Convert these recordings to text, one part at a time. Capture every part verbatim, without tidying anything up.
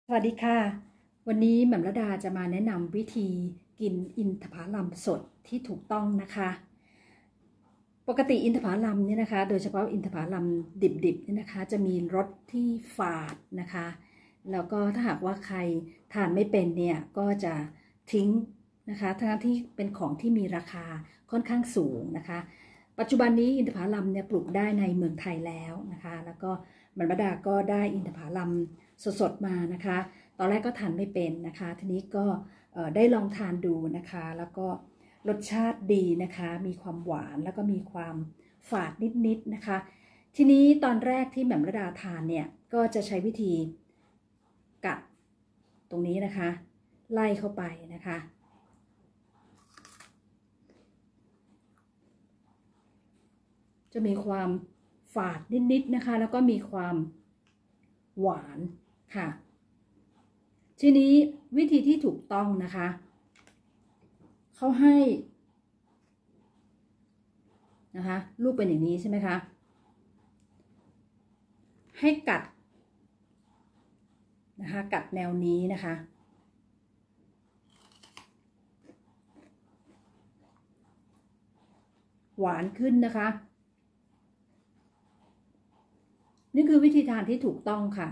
สวัสดีค่ะวันนี้แหม่มระดาจะมาแนะนำวิธีกินอินทผลัมสดที่ถูกต้องนะคะปกติอินทผลัมเนี่ยนะคะโดยเฉพาะอินทผลัมดิบๆเนี่ยนะคะจะมีรสที่ฝาดนะคะแล้วก็ถ้าหากว่าใครทานไม่เป็นเนี่ยก็จะทิ้งนะคะทั้งที่เป็นของที่มีราคาค่อนข้างสูงนะคะปัจจุบันนี้อินทผลัมเนี่ยปลูกได้ในเมืองไทยแล้วนะคะแล้วก็แหม่มระดาก็ได้อินทผลัมสดๆมานะคะตอนแรกก็ทานไม่เป็นนะคะทีนี้ก็ได้ลองทานดูนะคะแล้วก็รสชาติดีนะคะมีความหวานแล้วก็มีความฝาดนิดๆนะคะทีนี้ตอนแรกที่แหม่มระดาทานเนี่ยก็จะใช้วิธีกัดตรงนี้นะคะไล่เข้าไปนะคะจะมีความฝาดนิดๆนะคะแล้วก็มีความหวานค่ะทีนี้วิธีที่ถูกต้องนะคะเขาให้นะคะรูปเป็นอย่างนี้ใช่ไหมคะให้กัดนะคะกัดแนวนี้นะคะหวานขึ้นนะคะนี่คือวิธีทานที่ถูกต้องค่ะ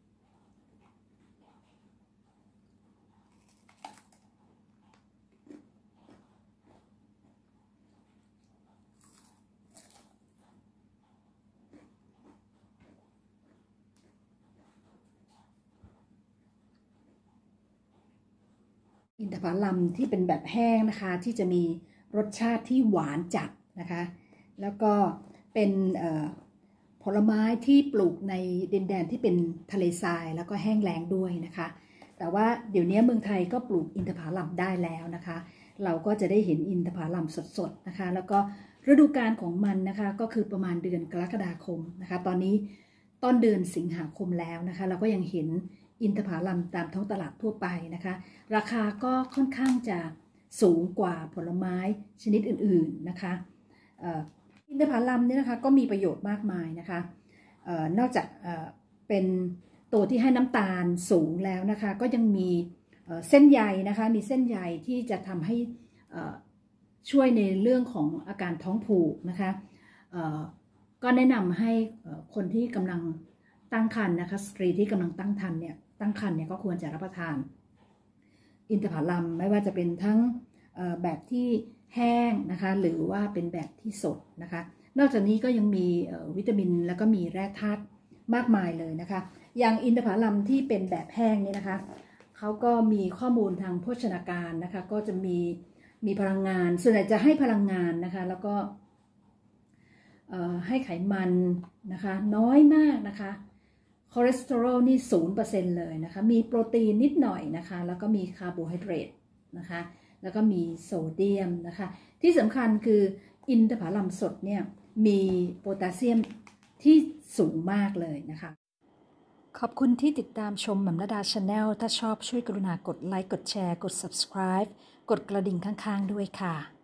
อินทผลัมที่เป็นแบบแห้งนะคะที่จะมีรสชาติที่หวานจัดนะคะแล้วก็เป็นผลไม้ที่ปลูกในดินแดนที่เป็นทะเลทรายแล้วก็แห้งแล้งด้วยนะคะแต่ว่าเดี๋ยวนี้เมืองไทยก็ปลูกอินทผลัมได้แล้วนะคะเราก็จะได้เห็นอินทผลัมสดๆนะคะแล้วก็ฤดูกาลของมันนะคะก็คือประมาณเดือนกรกฎาคมนะคะตอนนี้ต้นเดือนสิงหาคมแล้วนะคะเราก็ยังเห็นอินทผลัมตามท้องตลาดทั่วไปนะคะราคาก็ค่อนข้างจะสูงกว่าผลไม้ชนิดอื่นๆนะคะอินทผลัมเนี่ยนะคะก็มีประโยชน์มากมายนะคะนอกจากเป็นตัวที่ให้น้ำตาลสูงแล้วนะคะก็ยังมีเส้นใยนะคะมีเส้นใยที่จะทำให้ช่วยในเรื่องของอาการท้องผูกนะคะก็แนะนำให้คนที่กำลังตั้งครรภ์นะคะสตรีที่กำลังตั้งครรภ์เนี่ยตั้งครรภ์เนี่ยก็ควรจะรับประทานอินทผลัมไม่ว่าจะเป็นทั้งแบบที่แห้งนะคะหรือว่าเป็นแบบที่สดนะคะนอกจากนี้ก็ยังมีวิตามินแล้วก็มีแร่ธาตุมากมายเลยนะคะอย่างอินทผลัมที่เป็นแบบแห้งนี่นะคะเขาก็มีข้อมูลทางโภชนาการนะคะก็จะมีมีพลังงานส่วนใหญ่จะให้พลังงานนะคะแล้วก็ให้ไขมันนะคะน้อยมากนะคะคอเลสเตอรอลนี่ศูนย์เปอร์เซ็นต์เลยนะคะมีโปรตีนนิดหน่อยนะคะแล้วก็มีคาร์โบไฮเดรตนะคะแล้วก็มีโซเดียมนะคะที่สำคัญคืออินทผลัมสดเนี่ยมีโพแทสเซียมที่สูงมากเลยนะคะขอบคุณที่ติดตามชมแหม่มระดา Channel ถ้าชอบช่วยกรุณากดไลค์กดแชร์กด Subscribe กดกระดิ่งข้างๆด้วยค่ะ